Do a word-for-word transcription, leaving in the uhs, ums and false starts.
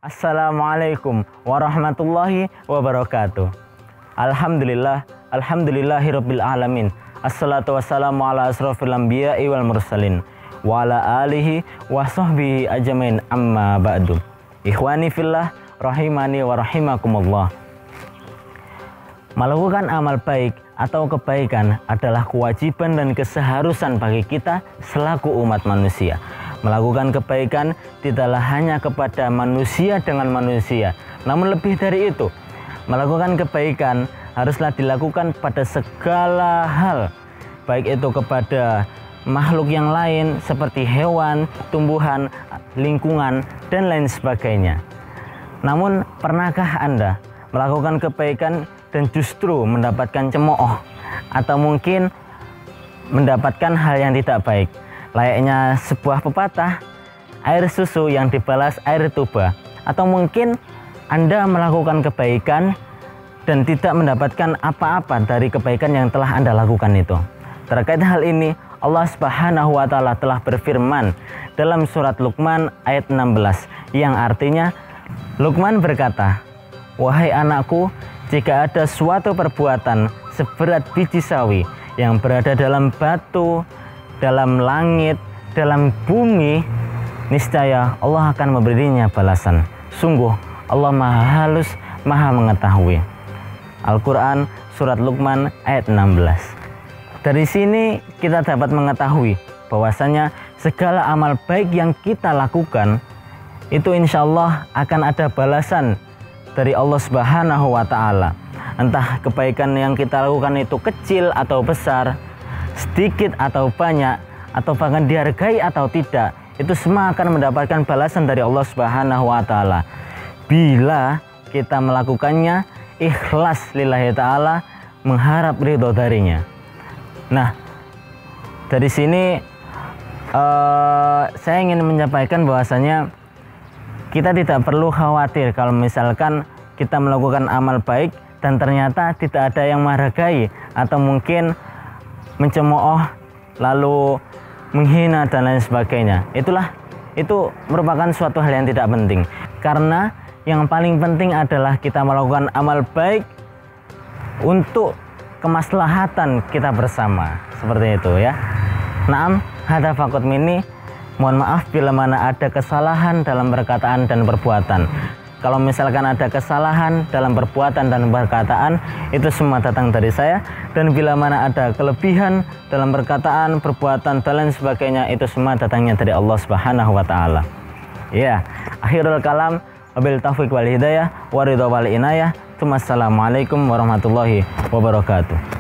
Assalamualaikum warahmatullahi wabarakatuh. Alhamdulillah, alhamdulillahirabbil alamin. Assalatu wassalamu ala asrofil anbiya'i wal mursalin wa ala alihi wa sahbihi ajmain, amma ba'du. Ikhwani fillah rahimani wa rahimakumullah. Melakukan amal baik atau kebaikan adalah kewajiban dan keseharusan bagi kita selaku umat manusia. Melakukan kebaikan tidaklah hanya kepada manusia dengan manusia, namun lebih dari itu. Melakukan kebaikan haruslah dilakukan pada segala hal, baik itu kepada makhluk yang lain seperti hewan, tumbuhan, lingkungan, dan lain sebagainya. Namun, pernahkah Anda melakukan kebaikan dan justru mendapatkan cemooh atau mungkin mendapatkan hal yang tidak baik? Layaknya sebuah pepatah, air susu yang dibalas air tuba. Atau mungkin Anda melakukan kebaikan dan tidak mendapatkan apa-apa dari kebaikan yang telah Anda lakukan itu. Terkait hal ini, Allah Subhanahu wa Ta'ala telah berfirman dalam surat Luqman ayat enam belas, yang artinya Luqman berkata, "Wahai anakku, jika ada suatu perbuatan seberat biji sawi yang berada dalam batu, dalam langit, dalam bumi, niscaya Allah akan memberinya balasan. Sungguh Allah maha halus, maha mengetahui." Al-Quran surat Luqman ayat enam belas. Dari sini kita dapat mengetahui bahwasanya segala amal baik yang kita lakukan itu insya Allah akan ada balasan dari Allah Subhanahu wa Ta'ala. Entah kebaikan yang kita lakukan itu kecil atau besar, sedikit atau banyak, atau bahkan dihargai atau tidak, itu semua akan mendapatkan balasan dari Allah Subhanahu wa Ta'ala bila kita melakukannya ikhlas lillahi ta'ala, mengharap ridho darinya. Nah, dari sini uh, saya ingin menyampaikan bahwasanya kita tidak perlu khawatir kalau misalkan kita melakukan amal baik dan ternyata tidak ada yang menghargai atau mungkin mencemooh lalu menghina dan lain sebagainya. Itulah itu merupakan suatu hal yang tidak penting, karena yang paling penting adalah kita melakukan amal baik untuk kemaslahatan kita bersama, seperti itu ya. Naam, hadza faqat minni. Mohon maaf bila mana ada kesalahan dalam perkataan dan perbuatan. Kalau misalkan ada kesalahan dalam perbuatan dan perkataan, itu semua datang dari saya. Dan bila mana ada kelebihan dalam perkataan, perbuatan, dan lain sebagainya, itu semua datangnya dari Allah Subhanahu wa Ta'ala. Ya, akhirul kalam, wabil taufiq wal hidayah, waridho wal inayah. Assalamualaikum warahmatullahi wabarakatuh.